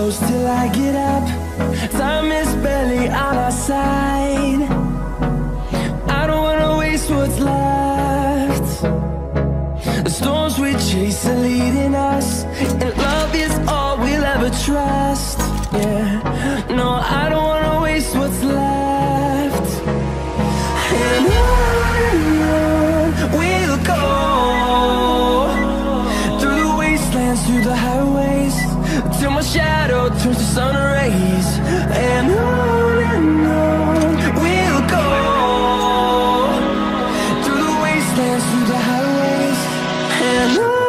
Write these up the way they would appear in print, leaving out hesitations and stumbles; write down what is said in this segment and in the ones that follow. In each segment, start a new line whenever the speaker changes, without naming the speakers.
close till I get up. Time is barely on our side. I don't wanna waste what's left. The storms we chase are leading us, and love is all we'll ever trust. Yeah, no, I don't wanna waste what's left. And on we'll go, through the wastelands, through the highways, till my shadow turns to sun rays. And on we'll go, through the wastelands, through the highways, and on.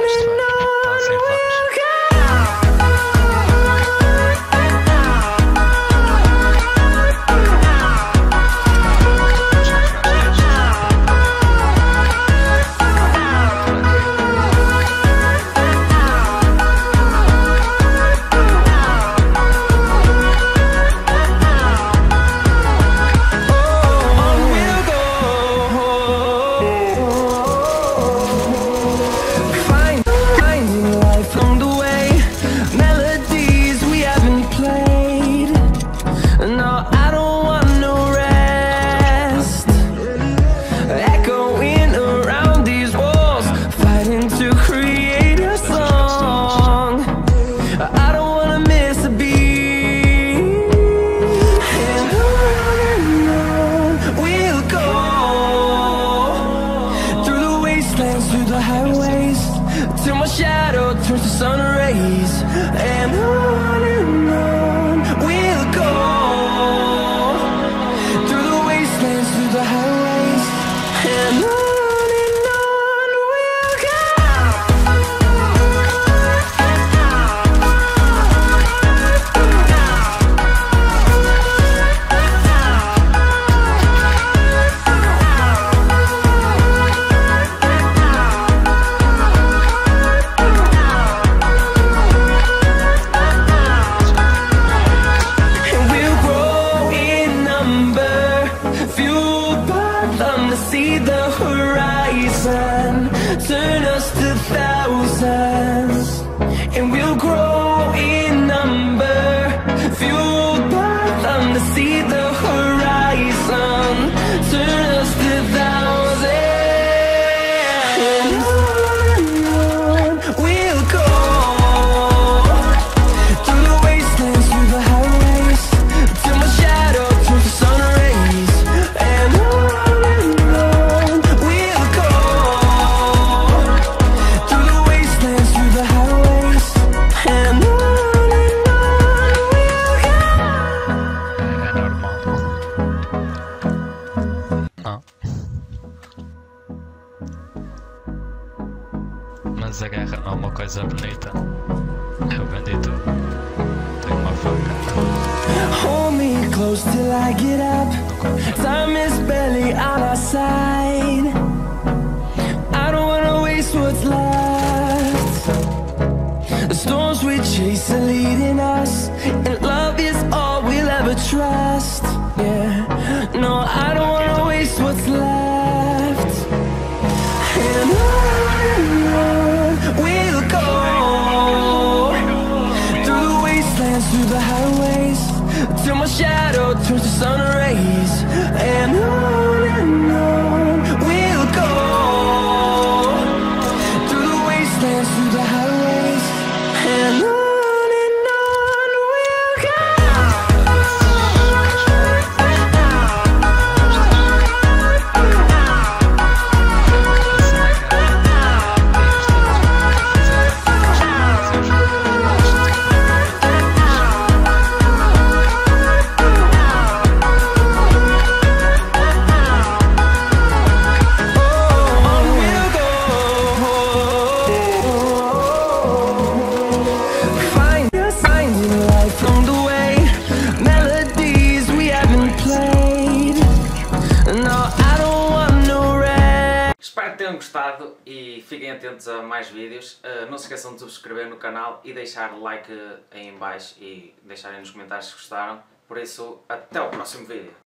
Through the highways, till my shadow turns to sun rays. And on we'll go, through the wastelands, through the highways, and on we'll go. See the horizon turn us to thousands, and we'll grow in number, fueled by them to see the horizon turn us to thousands. And on we'll go, through the wastelands, through the highways, till my shadow turns to sun rays. And
mas a guerra não é uma coisa bonita. É o bendito. Tem uma faca.
Hold me close till I get up. Time is barely on our side. I don't wanna waste what's left. The storms we chase are leading us, and love is all we'll ever trust. Yeah, no, I don't wanna waste what's left. And on we'll go, through the wastelands, through the highways, till my shadow turns to sun rays. And on we'll go, through the wastelands, through the highways, and on.
Espero que tenham gostado e fiquem atentos a mais vídeos. Não se esqueçam de subscrever no canal e deixar like aí em baixo e deixarem nos comentários se gostaram. Por isso, até o próximo vídeo.